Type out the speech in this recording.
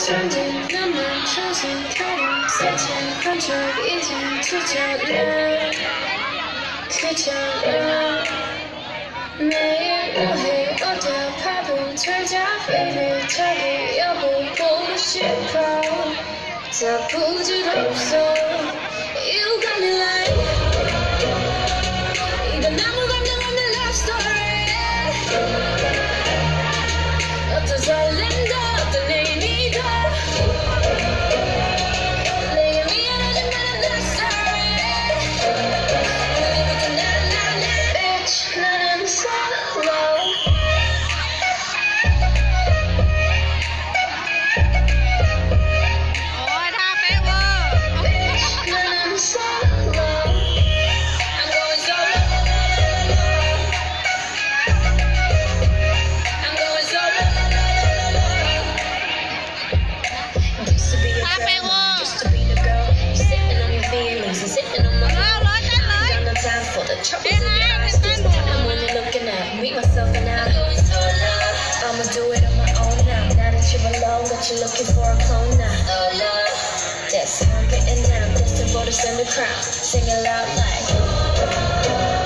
전진 너만 초신처럼 스친 한쪽 이젠 투자를 그처럼 매일 뭐해 어디야 밥은 틀자 baby 자기 여보 보고 싶어 다 부질없어 You got me like 이건 아무 감정 없는 love story 어떤 설렘도 어떤 의미도 내게 미안하지 않은 love story Bitch 나는 solo Troubles in your eyes, and when you're looking at me, myself, and I. I'ma do it on my own now. Now that you're alone, but you're looking for a clone now. That's how I'm getting down, destined for the center crown. Sing it loud like.